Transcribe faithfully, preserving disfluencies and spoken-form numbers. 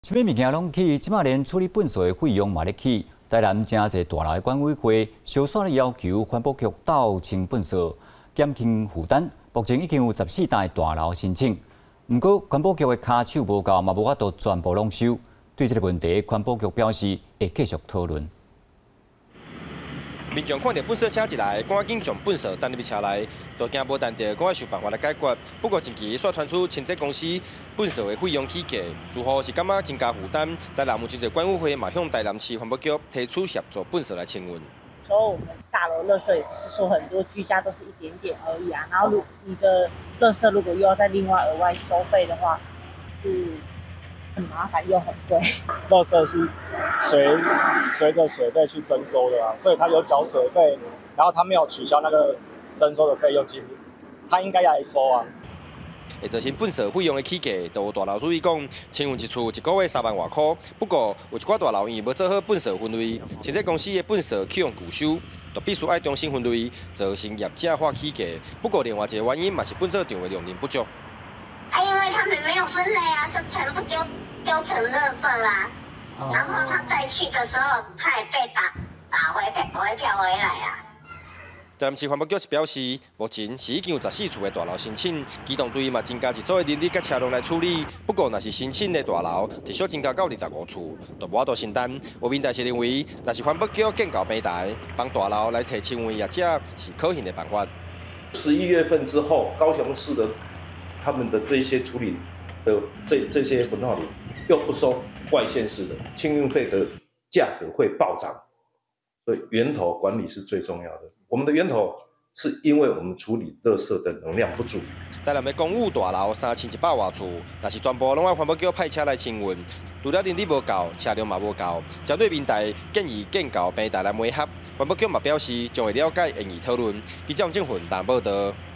什么物件拢起，即马连处理粪扫的费用嘛咧起。台南正侪大楼的管委会小刷咧要求环保局倒清粪扫，减轻负担。目前已经有十四幢大楼申请，不过环保局的骹手无够，嘛无法度全部拢收。对这个问题，环保局表示会继续讨论。 民众看到粪扫车一来，赶紧将粪扫等入车内，都惊无等着，赶快想办法来解决。不过近期煞传出清洁公司粪扫的费用起价，住户是感觉增加负担。台南目前的管委会嘛向台南市环保局提出协助粪扫来清运。 所以我们大楼垃圾也不是说很多，居家都是一点点而已啊。然后如你的垃圾如果又要再另外额外收费的话，是很麻烦又很贵。 垃圾是随随着水费去征收的啊，所以他有缴水费，然后他没有取消那个征收的费用，其实他应该要来收啊。 会造成粪扫费用的起价，都有大楼注意讲，清运一厝一个月三万外块。不过有一寡大楼因为无做好粪扫分类，清洁公司的粪扫启用拒收，就必须爱重新分类，造成业者化起价。不过另外一个原因嘛是粪扫场的容量不足。 啊，因为他们没有分类啊，就全部丢丢成垃圾啦。 然后他再去的时候，他也被打打回被不会跳回来啊。 台南市环保局是表示，目前是已经有十四处的大楼申请，机动队嘛增加一组的人力甲车辆来处理。不过，若是申请的大楼，至少增加到二十五处，就无法度承担。有民代是认为，若是环保局建构平台，帮大楼来找清运业者是可行的办法。 十一月份之后，高雄市的他们的这些处理的这这些焚化炉又不收。 外县市的清运费的价格会暴涨，所以源头管理是最重要的。我们的源头是因为我们处理垃圾的能量不足。 台南的公寓大楼三千一百外厝，但是全部拢要环保局派车来清运，除了人力无够，车辆嘛无够。针对民代建议建构平台来媒合，环保局嘛表示将会了解，愿意讨论。记者郑文淡报道。